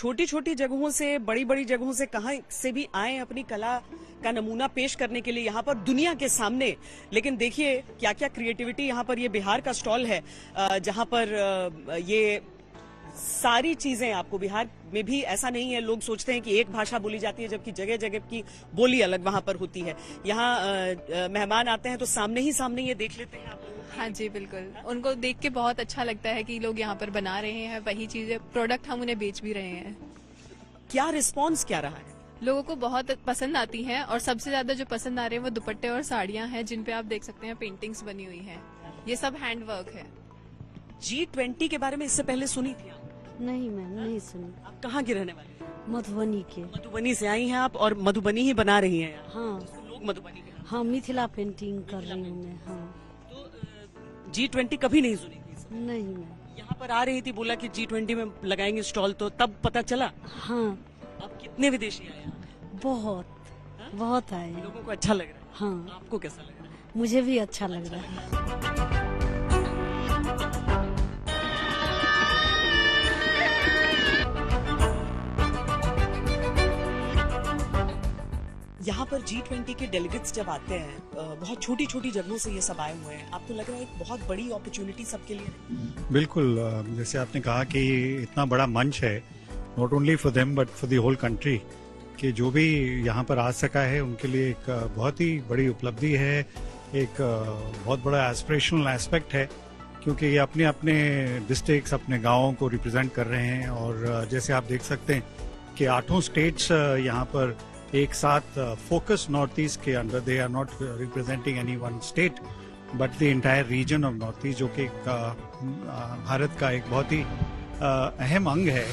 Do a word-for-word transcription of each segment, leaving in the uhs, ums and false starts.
छोटी छोटी जगहों से, बड़ी बड़ी जगहों से, कहाँ से भी आए अपनी कला का नमूना पेश करने के लिए यहाँ पर दुनिया के सामने। लेकिन देखिए क्या क्या क्रिएटिविटी यहाँ पर। ये बिहार का स्टॉल है जहाँ पर ये सारी चीजें आपको, बिहार में भी ऐसा नहीं है, लोग सोचते हैं कि एक भाषा बोली जाती है जबकि जगह जगह की बोली अलग वहां पर होती है। यहाँ मेहमान आते हैं तो सामने ही सामने ये देख लेते हैं आप। हाँ जी बिल्कुल, उनको देख के बहुत अच्छा लगता है कि लोग यहाँ पर बना रहे हैं वही चीजें, प्रोडक्ट हम उन्हें बेच भी रहे हैं। क्या रिस्पॉन्स क्या रहा है? लोगों को बहुत पसंद आती हैं और सबसे ज्यादा जो पसंद आ रहे हैं वो दुपट्टे और साड़ियाँ हैं जिन पे आप देख सकते हैं पेंटिंग्स बनी हुई हैं। ये सब हैंड वर्क है। जी ट्वेंटी के बारे में इससे पहले सुनी थी आप? नहीं मैम, नहीं सुनी। आप कहाँ की रहने वाली? मधुबनी के। मधुबनी से आई हैं आप और मधुबनी ही बना रही हैं? हाँ। तो लोग मधुबनी के? हाँ, मिथिला पेंटिंग कर रही हूँ मैं। हाँ। तो जी ट्वेंटी कभी नहीं सुनी थी? नहीं मैम। यहाँ पर आ रही थी, बोला कि जी ट्वेंटी में लगाएंगे स्टॉल, तो तब पता चला? हाँ। अब कितने विदेशी आए? बहुत हा? बहुत आए। लोगों को अच्छा लग रहा है? हाँ। आपको कैसा लग रहा है? मुझे भी अच्छा लग रहा है। यहाँ पर जी ट्वेंटी के डेलीगेट्स जब आते हैं, बहुत छोटी छोटी जगहों से ये सब आए हुए हैं, आपको लग रहा है एक बहुत बड़ी अपॉर्चुनिटी सबके लिए? बिल्कुल, जैसे आपने कहा कि इतना बड़ा मंच है, not only for them but for the whole country, कि जो भी यहाँ पर आ सका है उनके लिए एक बहुत ही बड़ी उपलब्धि है, एक बहुत बड़ा एस्पिरेशनल एस्पेक्ट है, क्योंकि ये अपने अपने डिस्ट्रिक्ट्स, अपने गाँवों को रिप्रेजेंट कर रहे हैं। और जैसे आप देख सकते हैं कि आठों स्टेट्स यहाँ पर एक साथ फोकस नॉर्थ ईस्ट के under, they are not representing any one state but the entire region of north east, जो कि भारत का एक बहुत ही अहम अंग है।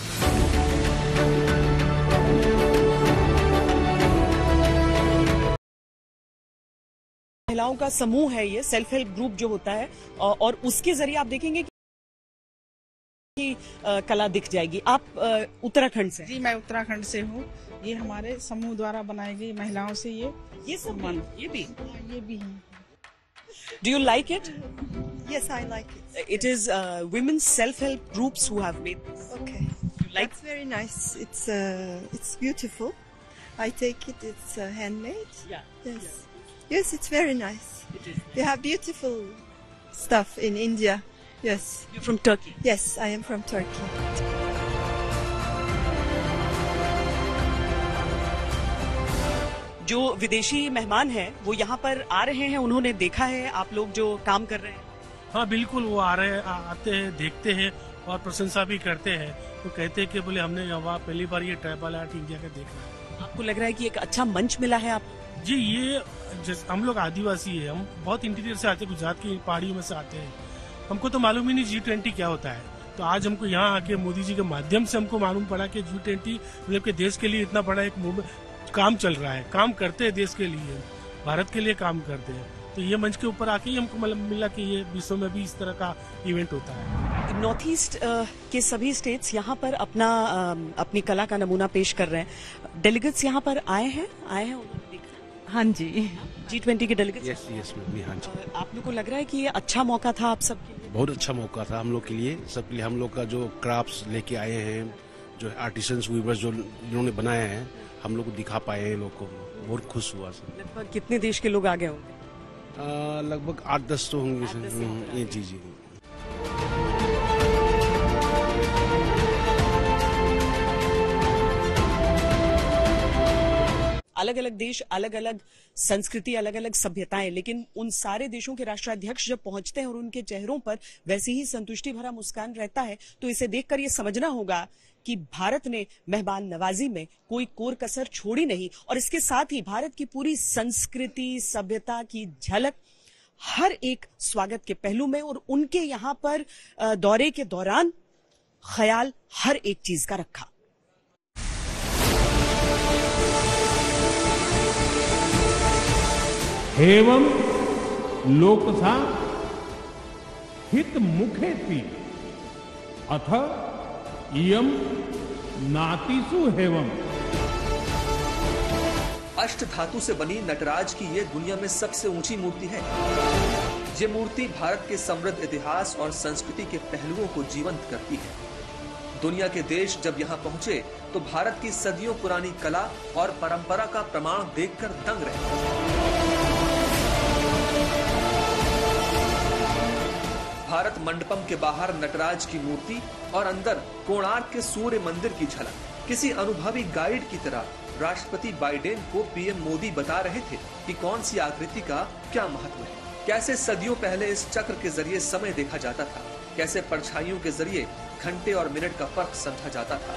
महिलाओं का समूह है ये, सेल्फ हेल्प ग्रुप जो होता है, और उसके जरिए आप देखेंगे की कला दिख जाएगी। आप उत्तराखंड से? जी, मैं उत्तराखंड से हूँ। ये हमारे समूह द्वारा बनाई गई महिलाओं से ये ये सब मन ये भी ये भी है। Do you like it? Yes, I like it. It is uh, women's self-help groups who have made this. Okay, you like? That's very nice. It's uh, it's beautiful. I take it. It's uh, handmade. Yeah. Yes. Yeah. Yes, it's very nice. It is. We have beautiful stuff in India. Yes. You're from Turkey? Yes, I am from Turkey. जो विदेशी मेहमान हैं वो यहाँ पर आ रहे हैं, उन्होंने देखा है आप लोग जो काम कर रहे हैं? हाँ बिल्कुल, वो आ रहे हैं, आते हैं, देखते हैं और प्रशंसा भी करते हैं। तो कहते हैं कि बोले हमने यहाँ पहली बार ये ट्राइबल आर्ट इंडिया का देखा है। आपको लग रहा है कि एक अच्छा मंच मिला है आप? जी, ये हम लोग आदिवासी है, हम बहुत इंटीरियर से आते हैं, गुजरात की पहाड़ियों में से आते हैं, हमको तो मालूम ही नहीं जी ट्वेंटी क्या होता है। तो आज हमको यहाँ आके मोदी जी के माध्यम से हमको मालूम पड़ा कि जी ट्वेंटी मतलब के देश के लिए इतना बड़ा एक काम चल रहा है, काम करते हैं देश के लिए, भारत के लिए काम करते हैं। तो ये मंच के ऊपर आके ही हमको मतलब मिला कि ये विश्व में भी इस तरह का इवेंट होता है। नॉर्थ ईस्ट के सभी स्टेट्स यहाँ पर अपना अपनी कला का नमूना पेश कर रहे हैं। डेलीगेट्स यहाँ पर आए हैं आए हैं उन्होंने देखा? हाँ जी, जी ट्वेंटी के डेलीगेट्स। यस यस मैम, हाँ जी। आप लोग को लग रहा है कि ये अच्छा मौका था आप सबके लिए? बहुत अच्छा मौका था हम लोग के लिए, सबके लिए। हम लोग का जो क्राफ्ट्स लेके आए हैं, जो आर्टिसंस वीवर्स जो इन्होंने बनाए हैं, हम लोग को दिखा पाए हैं, लोग को बहुत खुश हुआ सर। लगभग कितने देश के लोग आ गए होंगे? लगभग आठ दस तो होंगे सर। ये जी जी अलग अलग देश, अलग अलग संस्कृति, अलग अलग सभ्यताएं, लेकिन उन सारे देशों के राष्ट्राध्यक्ष जब पहुंचते हैं और उनके चेहरों पर वैसी ही संतुष्टि भरा मुस्कान रहता है, तो इसे देखकर ये समझना होगा कि भारत ने मेहमान नवाजी में कोई कोर कसर छोड़ी नहीं। और इसके साथ ही भारत की पूरी संस्कृति, सभ्यता की झलक हर एक स्वागत के पहलू में और उनके यहाँ पर दौरे के दौरान ख्याल हर एक चीज का रखा। एवं लोकसा हित मुखेति अथ इयम नातिसु हेवम। अष्ट धातु से बनी नटराज की ये दुनिया में सबसे ऊंची मूर्ति है। ये मूर्ति भारत के समृद्ध इतिहास और संस्कृति के पहलुओं को जीवंत करती है। दुनिया के देश जब यहाँ पहुंचे तो भारत की सदियों पुरानी कला और परंपरा का प्रमाण देखकर दंग रहे। भारत मंडपम के बाहर नटराज की मूर्ति और अंदर कोणार्क के सूर्य मंदिर की झलक। किसी अनुभवी गाइड की तरह राष्ट्रपति बाइडेन को पीएम मोदी बता रहे थे कि कौन सी आकृति का क्या महत्व है, कैसे सदियों पहले इस चक्र के जरिए समय देखा जाता था, कैसे परछाइयों के जरिए घंटे और मिनट का फर्क समझा जाता था।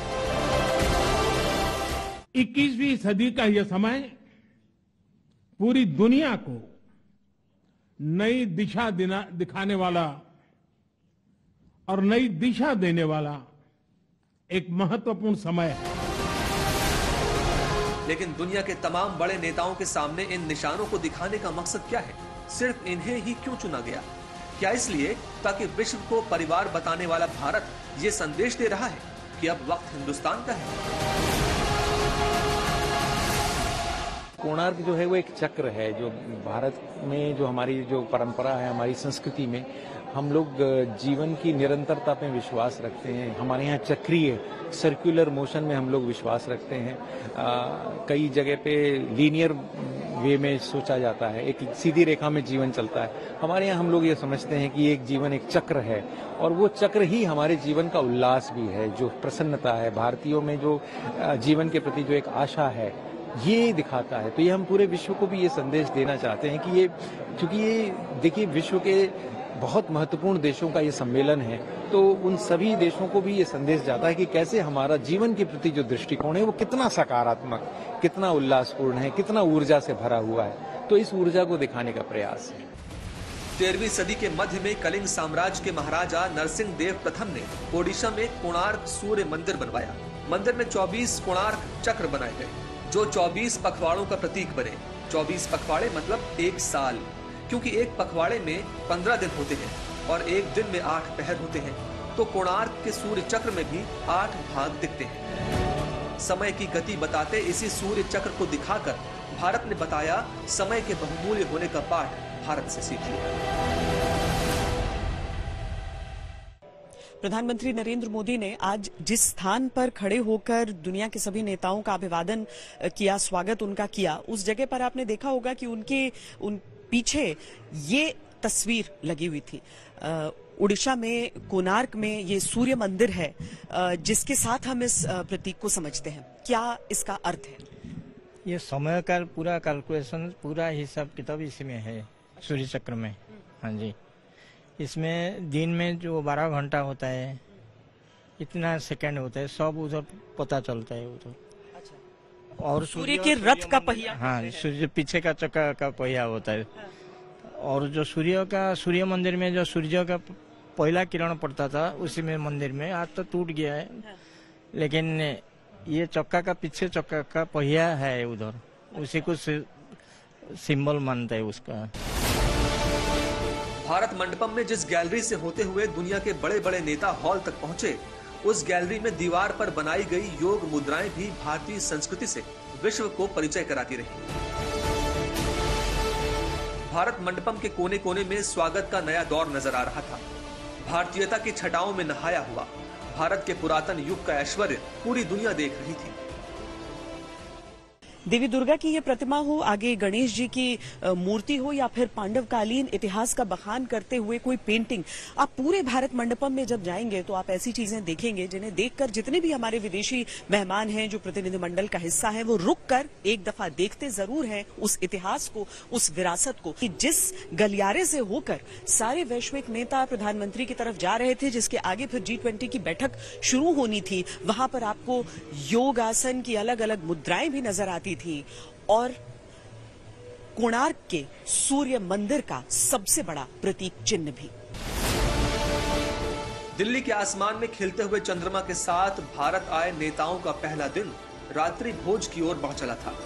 इक्कीसवीं सदी का यह समय पूरी दुनिया को नई दिशा दिखाने वाला और नई दिशा देने वाला एक महत्वपूर्ण समय है। लेकिन दुनिया के तमाम बड़े नेताओं के सामने इन निशानों को दिखाने का मकसद क्या है? सिर्फ इन्हें ही क्यों चुना गया? क्या इसलिए ताकि विश्व को परिवार बताने वाला भारत ये संदेश दे रहा है कि अब वक्त हिंदुस्तान का है? कोणार्क जो है वो एक चक्र है जो भारत में, जो हमारी जो परंपरा है, हमारी संस्कृति में हम लोग जीवन की निरंतरता पे विश्वास रखते हैं। हमारे यहाँ चक्रीय सर्कुलर मोशन में हम लोग विश्वास रखते हैं। आ, कई जगह पे लीनियर वे में सोचा जाता है, एक सीधी रेखा में जीवन चलता है। हमारे यहाँ हम लोग ये समझते हैं कि एक जीवन एक चक्र है और वो चक्र ही हमारे जीवन का उल्लास भी है, जो प्रसन्नता है भारतीयों में, जो जीवन के प्रति जो एक आशा है, ये दिखाता है। तो ये हम पूरे विश्व को भी ये संदेश देना चाहते हैं कि ये, क्योंकि ये देखिए विश्व के बहुत महत्वपूर्ण देशों का ये सम्मेलन है, तो उन सभी देशों को भी ये संदेश जाता है कि कैसे हमारा जीवन के प्रति जो दृष्टिकोण है वो कितना सकारात्मक, कितना उल्लासपूर्ण है, कितना ऊर्जा से भरा हुआ है। तो इस ऊर्जा को दिखाने का प्रयास है। तेरहवीं सदी के मध्य में कलिंग साम्राज्य के महाराजा नरसिंह देव प्रथम ने ओडिशा में कोणार्क सूर्य मंदिर बनवाया। मंदिर में चौबीस कोणार्क चक्र बनाए गए जो चौबीस पखवाड़ों का प्रतीक बने। चौबीस पखवाड़े मतलब एक साल, क्योंकि एक पखवाड़े में पंद्रह दिन होते हैं और एक दिन में आठ पहर होते हैं, तो कोणार्क के सूर्य चक्र में भी आठ भाग दिखते हैं। समय की गति बताते इसी सूर्य चक्र को दिखाकर भारत ने बताया समय के बहुमूल्य होने का पाठ भारत से सीखिए। प्रधानमंत्री नरेंद्र मोदी ने आज जिस स्थान पर खड़े होकर दुनिया के सभी नेताओं का अभिवादन किया, स्वागत उनका किया, उस जगह पर आपने देखा होगा कि उनके उन पीछे ये तस्वीर लगी हुई थी। उड़ीसा में कोणार्क में ये सूर्य मंदिर है जिसके साथ हम इस प्रतीक को समझते हैं। क्या इसका अर्थ है? ये समय का पूरा कैलकुलेशन, पूरा हिसाब किताब इसमें है सूर्य चक्र में। हाँ जी, इसमें दिन में जो बारह घंटा होता है, इतना सेकंड होता है, सब उधर पता चलता है उधर। और सूर्य के रथ का पहिया, हाँ, सूर्य पीछे का चक्का का पहिया होता है। और जो सूर्य का सूर्य मंदिर में जो सूर्य का पहला किरण पड़ता था उसी में मंदिर में, आज तो टूट गया है, लेकिन ये चक्का का पीछे चक्का का पहिया है उधर, उसी को सिंबल मानता है उसका। भारत मंडपम में जिस गैलरी से होते हुए दुनिया के बड़े बड़े नेता हॉल तक पहुंचे, उस गैलरी में दीवार पर बनाई गई योग मुद्राएं भी भारतीय संस्कृति से विश्व को परिचय कराती रही। भारत मंडपम के कोने कोने में स्वागत का नया दौर नजर आ रहा था। भारतीयता की छटाओं में नहाया हुआ भारत के पुरातन युग का ऐश्वर्य पूरी दुनिया देख रही थी। देवी दुर्गा की ये प्रतिमा हो, आगे गणेश जी की मूर्ति हो, या फिर पांडवकालीन इतिहास का बखान करते हुए कोई पेंटिंग, आप पूरे भारत मंडपम में जब जाएंगे तो आप ऐसी चीजें देखेंगे जिन्हें देखकर जितने भी हमारे विदेशी मेहमान हैं, जो प्रतिनिधिमंडल का हिस्सा है, वो रुक कर एक दफा देखते जरूर हैं उस इतिहास को, उस विरासत को, कि जिस गलियारे से होकर सारे वैश्विक नेता प्रधानमंत्री की तरफ जा रहे थे, जिसके आगे फिर जी ट्वेंटी की बैठक शुरू होनी थी, वहां पर आपको योग आसन की अलग अलग मुद्राएं भी नजर आती थी और कोणार्क के सूर्य मंदिर का सबसे बड़ा प्रतीक चिन्ह भी। दिल्ली के आसमान में खिलते हुए चंद्रमा के साथ भारत आए नेताओं का पहला दिन रात्रि भोज की ओर बढ़ चला था।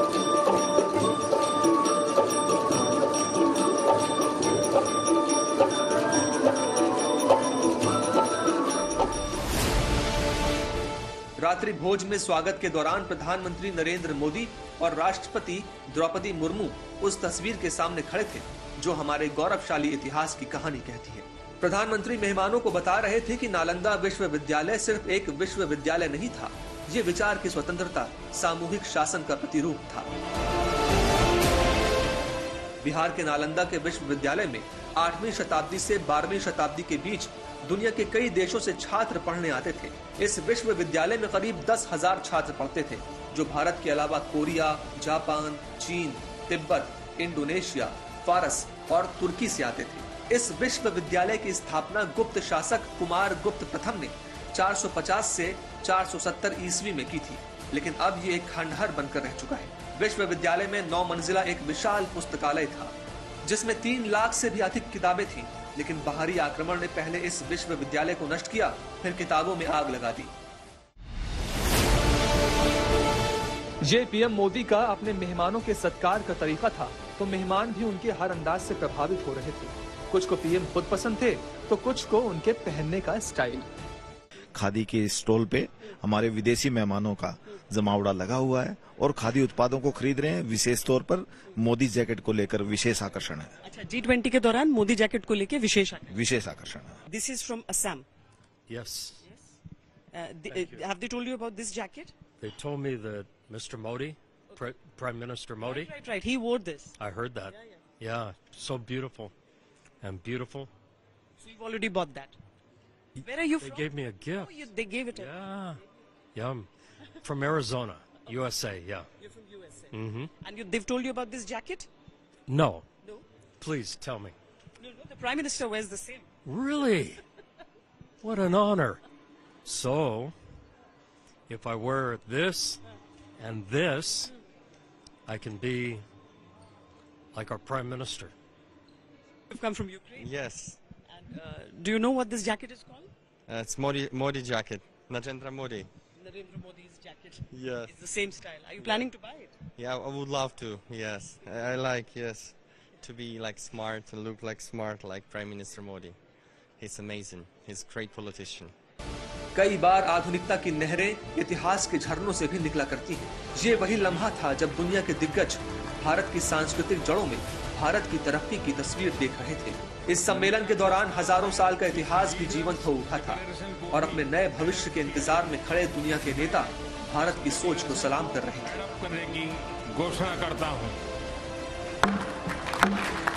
रात्रि भोज में स्वागत के दौरान प्रधानमंत्री नरेंद्र मोदी और राष्ट्रपति द्रौपदी मुर्मू उस तस्वीर के सामने खड़े थे जो हमारे गौरवशाली इतिहास की कहानी कहती है। प्रधानमंत्री मेहमानों को बता रहे थे कि नालंदा विश्वविद्यालय सिर्फ एक विश्वविद्यालय नहीं था, ये विचार की स्वतंत्रता, सामूहिक शासन का प्रतिरूप था। बिहार के नालंदा के विश्वविद्यालय में आठवीं शताब्दी से बारहवीं शताब्दी के बीच दुनिया के कई देशों से छात्र पढ़ने आते थे। इस विश्वविद्यालय में करीब दस हजार छात्र पढ़ते थे, जो भारत के अलावा कोरिया, जापान, चीन, तिब्बत, इंडोनेशिया, फारस और तुर्की से आते थे। इस विश्वविद्यालय की स्थापना गुप्त शासक कुमार गुप्त प्रथम ने चार सौ पचास से चार सौ सत्तर ईस्वी में की थी, लेकिन अब ये एक खंडहर बनकर रह चुका है। विश्वविद्यालय में नौ मंजिला एक विशाल पुस्तकालय था, जिसमें तीन लाख से भी अधिक किताबें थीं, लेकिन बाहरी आक्रमण ने पहले इस विश्वविद्यालय को नष्ट किया, फिर किताबों में आग लगा दी। ये पीएम मोदी का अपने मेहमानों के सत्कार का तरीका था, तो मेहमान भी उनके हर अंदाज से प्रभावित हो रहे थे। कुछ को पीएम खुद पसंद थे, तो कुछ को उनके पहनने का स्टाइल। खादी के स्टॉल पे हमारे विदेशी मेहमानों का जमावड़ा लगा हुआ है और खादी उत्पादों को खरीद रहे हैं। विशेष तौर पर मोदी जैकेट को लेकर विशेष आकर्षण है। अच्छा, जी ट्वेंटी के दौरान मोदी जैकेट को लेकर विशेष विशेष आकर्षण है। This is from Assam. Yes. Uh, the, uh, have they told you about this jacket? They told me that Mister Modi, Pre- Prime Minister Modi. Right, right, right. He wore this. I heard that. Yeah, yeah. Yeah, so beautiful and beautiful. So you've already bought that. Where are you They from? gave me a gift. Oh, you, they gave it. Yeah. Yeah, I'm from Arizona, U S A, yeah. You're from U S A. Mm-hmm. And you, they've told you about this jacket? No. No. Please tell me. No, no. The Prime Minister wears the same. Really? What an honor. So, if I wear this and this, I can be like our Prime Minister. You've come from Ukraine? Yes. And uh, do you know what this jacket is called? Uh, it's Modi, Modi jacket. Narendra Modi. Narendra Modi's jacket. Yes. It's the same style. Are you planning to buy it? Yeah, I would love to. Yes. I, I like, yes, to be like smart and look like smart like Prime Minister Modi. He's amazing. He's a great politician. कई बार आधुनिकता की नहरें इतिहास के झरनों से भी निकला करती हैं। ये वही लम्हा था जब दुनिया के दिग्गज भारत की सांस्कृतिक जड़ों में भारत की तरक्की की तस्वीर देख रहे थे। इस सम्मेलन के दौरान हजारों साल का इतिहास भी जीवंत हो उठा था और अपने नए भविष्य के इंतजार में खड़े दुनिया के नेता भारत की सोच को सलाम कर रहे थे। घोषणा करता हूँ।